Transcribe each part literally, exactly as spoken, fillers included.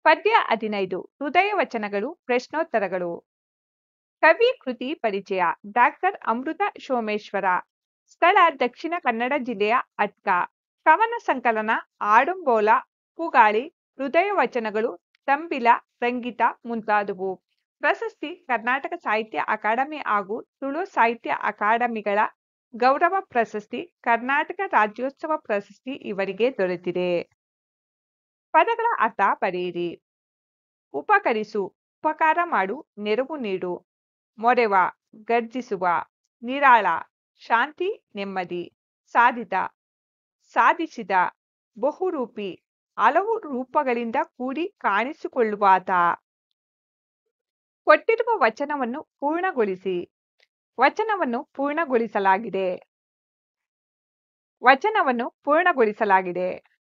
ಪದ್ಯ ಹದಿನೈದು ಹೃದಯ ವಚನಗಳು ಪ್ರಶ್ನೋತ್ತರಗಳು. ಕವಿ ಕೃತಿ ಪರಿಚಯ. ಡಾಕ್ಟರ್ ಅಮೃತ ಸೋಮೇಶ್ವರ. ಸ್ಥಳ ದಕ್ಷಿಣ ಕನ್ನಡ ಜಿಲ್ಲೆಯ ಅಟ್ಕ. ಕವನ ಸಂಕಲನ ಆಡುಂಬೋಲ, ಪುಗಾಳಿ, ಹೃದಯ ವಚನಗಳು, ತಂಬಿಲ, ರಂಗಿತ ಮುಂತಾದವು. ಪ್ರಶಸ್ತಿ ಕರ್ನಾಟಕ ಸಾಹಿತ್ಯ ಅಕಾಡೆಮಿ ಹಾಗೂ ತುಳು ಸಾಹಿತ್ಯ ಅಕಾಡೆಮಿಗಳ ಗೌರವ ಪ್ರಶಸ್ತಿ, ಕರ್ನಾಟಕ ರಾಜ್ಯೋತ್ಸವ ಪ್ರಶಸ್ತಿ ಇವರಿಗೆ ದೊರೆತಿದೆ. ಪದಗಳ ಅರ್ಥ ಬರೆಯಿರಿ. ಉಪಕರಿಸು, ಉಪಕಾರ ಮಾಡು, ನೆರವು ನೀಡು. ಮೊರೆವ, ಗರ್ಜಿಸುವ. ನಿರಾಳ, ಶಾಂತಿ ನೆಮ್ಮದಿ. ಸಾಧಿತ, ಸಾಧಿಸಿದ. ಬಹುರೂಪಿ, ಹಲವು ರೂಪಗಳಿಂದ ಕೂಡಿ ಕಾಣಿಸಿಕೊಳ್ಳುವಾತ. ಕೊಟ್ಟಿರುವ ವಚನವನ್ನು ಪೂರ್ಣಗೊಳಿಸಿ. ವಚನವನ್ನು ಪೂರ್ಣಗೊಳಿಸಲಾಗಿದೆ. ವಚನವನ್ನು ಪೂರ್ಣಗೊಳಿಸಲಾಗಿದೆ.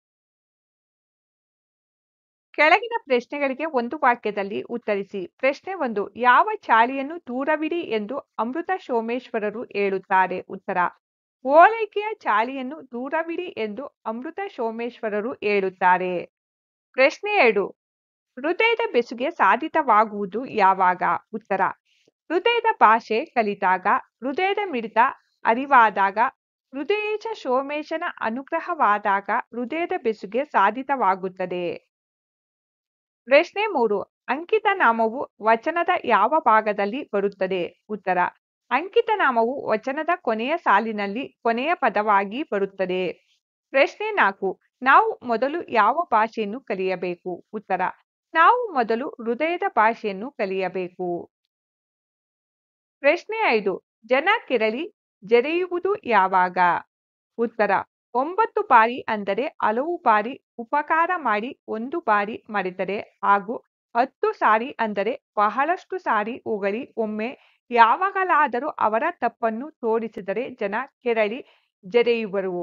ಕೆಳಗಿನ ಪ್ರಶ್ನೆಗಳಿಗೆ ಒಂದು ವಾಕ್ಯದಲ್ಲಿ ಉತ್ತರಿಸಿ. ಪ್ರಶ್ನೆ ಒಂದು. ಯಾವ ಚಾಳಿಯನ್ನು ದೂರವಿಡಿ ಎಂದು ಅಮೃತ ಸೋಮೇಶ್ವರರು ಹೇಳುತ್ತಾರೆ? ಉತ್ತರ. ಓಲೈಕೆಯ ಚಾಳಿಯನ್ನು ದೂರವಿಡಿ ಎಂದು ಅಮೃತ ಸೋಮೇಶ್ವರರು ಹೇಳುತ್ತಾರೆ. ಪ್ರಶ್ನೆ ಎರಡು. ಹೃದಯದ ಬೆಸುಗೆ ಸಾಧಿತವಾಗುವುದು ಯಾವಾಗ? ಉತ್ತರ. ಹೃದಯದ ಭಾಷೆ ಕಲಿತಾಗ, ಹೃದಯದ ಮಿಡಿತ ಅರಿವಾದಾಗ, ಹೃದಯೇಶ ಸೋಮೇಶನ ಅನುಗ್ರಹವಾದಾಗ ಹೃದಯದ ಬೆಸುಗೆ ಸಾಧಿತವಾಗುತ್ತದೆ. ಪ್ರಶ್ನೆ ಮೂರು. ಅಂಕಿತ ನಾಮವು ವಚನದ ಯಾವ ಭಾಗದಲ್ಲಿ ಬರುತ್ತದೆ? ಉತ್ತರ. ಅಂಕಿತ ನಾಮವು ವಚನದ ಕೊನೆಯ ಸಾಲಿನಲ್ಲಿ ಕೊನೆಯ ಪದವಾಗಿ ಬರುತ್ತದೆ. ಪ್ರಶ್ನೆ ನಾಲ್ಕು. ನಾವು ಮೊದಲು ಯಾವ ಭಾಷೆಯನ್ನು ಕಲಿಯಬೇಕು? ಉತ್ತರ. ನಾವು ಮೊದಲು ಹೃದಯದ ಭಾಷೆಯನ್ನು ಕಲಿಯಬೇಕು. ಪ್ರಶ್ನೆ ಐದು. ಜನ ಕೆರಳಿ ಜರೆಯುವುದು ಯಾವಾಗ? ಉತ್ತರ. ಒಂಬತ್ತು ಬಾರಿ ಅಂದರೆ ಹಲವು ಬಾರಿ ಉಪಕಾರ ಮಾಡಿ ಒಂದು ಬಾರಿ ಮರೆತರೆ, ಹಾಗೂ ಹತ್ತು ಸಾರಿ ಅಂದರೆ ಬಹಳಷ್ಟು ಸಾರಿ ಹೊಗಳಿ ಒಮ್ಮೆ ಯಾವಾಗಲಾದರೂ ಅವರ ತಪ್ಪನ್ನು ತೋರಿಸಿದರೆ ಜನ ಕೆರಳಿ ಜರೆಯುವರು.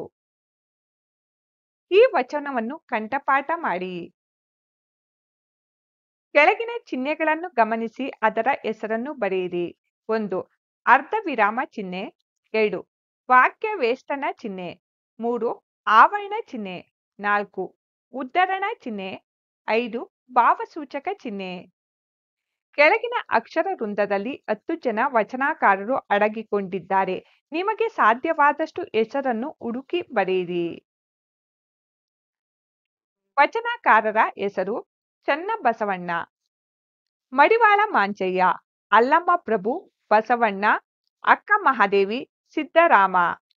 ಈ ವಚನವನ್ನು ಕಂಠಪಾಠ ಮಾಡಿ. ಕೆಳಗಿನ ಚಿಹ್ನೆಗಳನ್ನು ಗಮನಿಸಿ ಅದರ ಹೆಸರನ್ನು ಬರೆಯಿರಿ. ಒಂದು. ಅರ್ಧ ವಿರಾಮ ಚಿಹ್ನೆ. ಎರಡು. ವಾಕ್ಯ ವೇಷ್ಟನ ಚಿಹ್ನೆ. ಮೂರು. ಆವರಣ ಚಿಹ್ನೆ. ನಾಲ್ಕು. ಉದ್ಧರಣ ಚಿಹ್ನೆ. ಐದು. ಭಾವಸೂಚಕ ಚಿಹ್ನೆ. ಕೆಳಗಿನ ಅಕ್ಷರ ವೃಂದದಲ್ಲಿ ಹತ್ತು ಜನ ವಚನಕಾರರು ಅಡಗಿಕೊಂಡಿದ್ದಾರೆ. ನಿಮಗೆ ಸಾಧ್ಯವಾದಷ್ಟು ಹೆಸರನ್ನು ಹುಡುಕಿ ಬರೆಯಿರಿ. ವಚನಕಾರರ ಹೆಸರು: ಚನ್ನಬಸವಣ್ಣ, ಮಡಿವಾಳ ಮಾಂಚಯ್ಯ, ಅಲ್ಲಮ್ಮ ಪ್ರಭು, ಬಸವಣ್ಣ, ಅಕ್ಕ ಮಹಾದೇವಿ, ಸಿದ್ದರಾಮ.